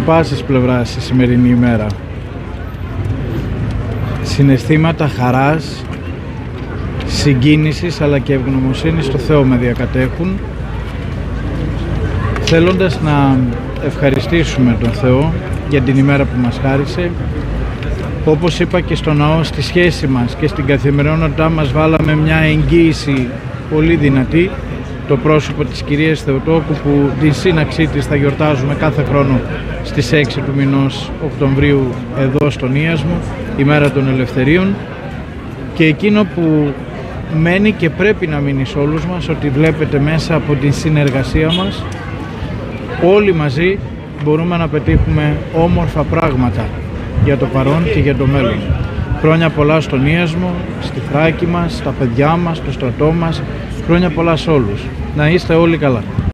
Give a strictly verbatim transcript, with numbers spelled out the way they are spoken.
πάσης πλευράς η σημερινή ημέρα. Συναισθήματα χαράς, συγκίνησης αλλά και ευγνωμοσύνης στο Θεό με διακατέχουν, θέλοντας να ευχαριστήσουμε τον Θεό για την ημέρα που μας χάρισε. Όπως είπα και στο ναό, στη σχέση μας και στην καθημερινότητά μας βάλαμε μια εγγύηση πολύ δυνατή, το πρόσωπο της κυρίας Θεοτόκου, που την σύναξή της θα γιορτάζουμε κάθε χρόνο στις έξι του μηνός Οκτωβρίου εδώ στον Ίασμο, ημέρα των Ελευθερίων. Και εκείνο που μένει και πρέπει να μείνει σε όλους μας, ότι βλέπετε μέσα από την συνεργασία μας όλοι μαζί μπορούμε να πετύχουμε όμορφα πράγματα για το παρόν και για το μέλλον. Χρόνια πολλά στον Ίασμο, στη Θράκη μας, στα παιδιά μας, στο στρατό μας. Χρόνια πολλά σε όλους. Να είστε όλοι καλά.